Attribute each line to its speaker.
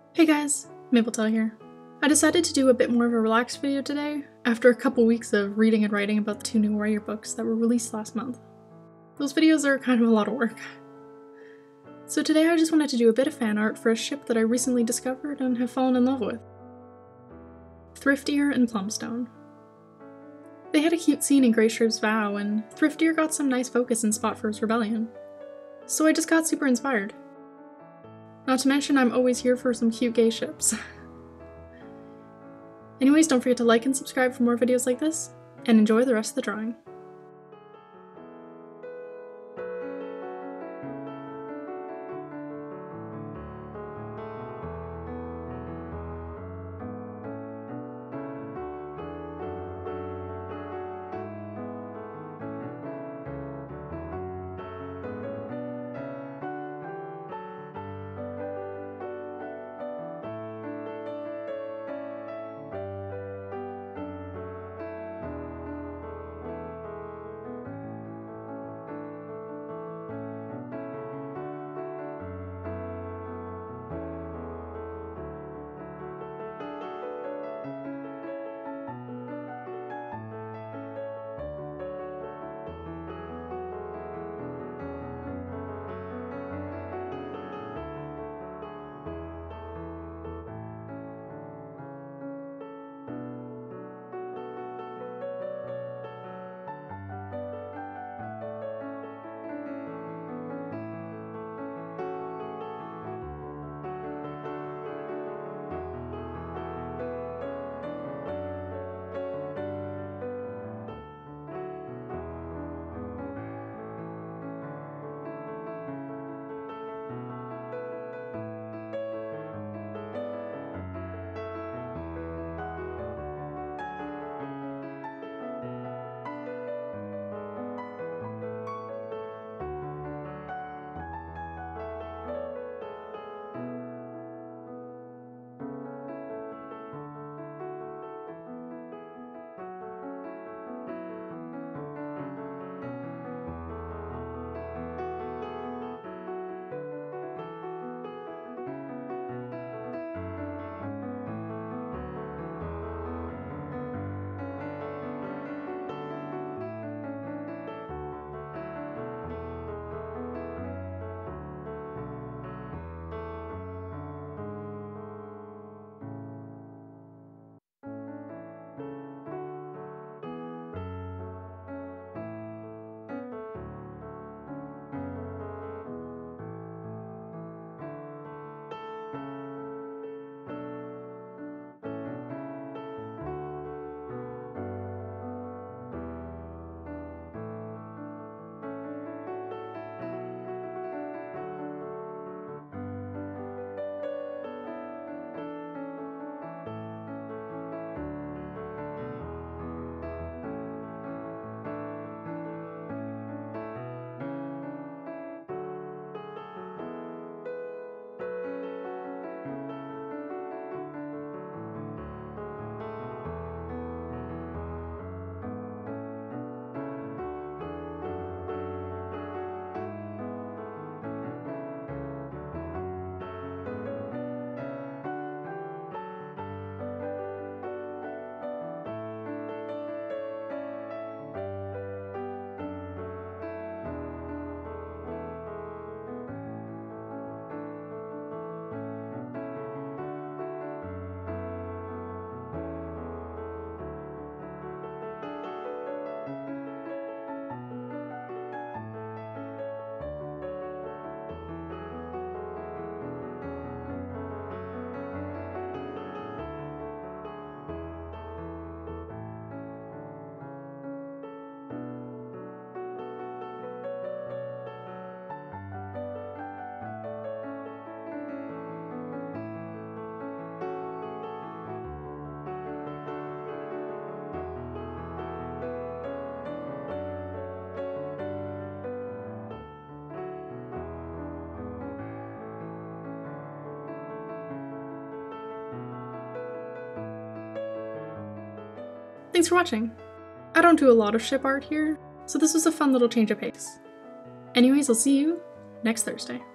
Speaker 1: Hey guys, Mapletail here. I decided to do a bit more of a relaxed video today, after a couple weeks of reading and writing about the 2 new Warrior books that were released last month. Those videos are kind of a lot of work. So today I just wanted to do a bit of fan art for a ship that I recently discovered and have fallen in love with. Thriftier and Plumstone. They had a cute scene in Greyshriev's Vow, and Thriftier got some nice focus in Spotfur's Rebellion. So I just got super inspired. Not to mention, I'm always here for some cute gay ships. Anyways, don't forget to like and subscribe for more videos like this, and enjoy the rest of the drawing. Thanks for watching! I don't do a lot of ship art here, so this was a fun little change of pace. Anyways, I'll see you next Thursday.